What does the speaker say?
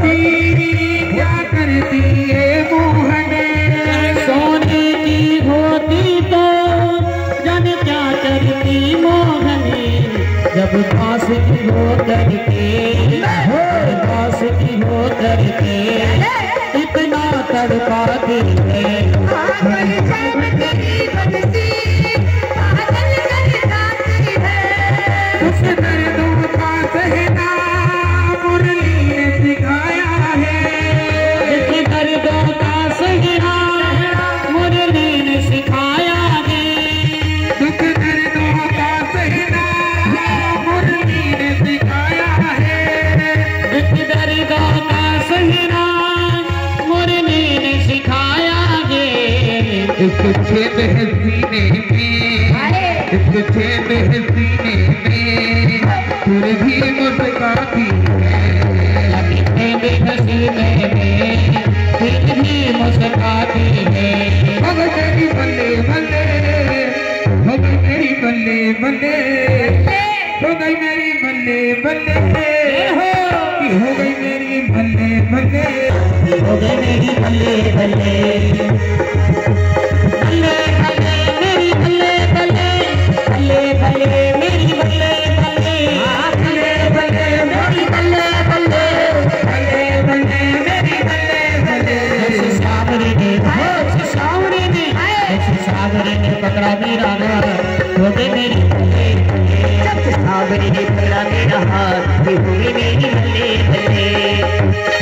होती क्या करती है मोहन, सोने की होती तो जाने क्या करती मोहनी, जब पास की हो करके, पास की हो करके इतना तड़पाती है। उस दर्दों का सहना मुरली ने सिखाया है, इस दर्दों का सहना मुरली ने सिखाया है। दुख दर्दों का सहना मुरली ने सिखाया है, इस दर्दों का सहना मुरली ने सिखाया है। इसके छेद है सीने में, इसके छेद है सीने में, फिर भी मुस्कुराती है। सीने में फिर भी मुस्कुराती है। हो गई मेरी बल्ले बल्ले, हो गई मेरी बल्ले बल्ले, हो गई मेरी बल्ले बल्ले, हो गई मेरी बल्ले बल्ले, हो गई मेरी बल्ले बल्ले, बल्ले बल्ले मेरी बल्ले बल्ले, बल्ले बल्ले मेरी बल्ले बल्ले, बल्ले बल्ले मेरी बल्ले बल्ले, बल्ले बल्ले मेरी बल्ले बल्ले। सावरे ने पकड़ा मेरा हाथ, हो गई मेरी बल्ले बल्ले। सावरे ने पकड़ा मेरा हाथ, हो गई मेरी बल्ले बल्ले।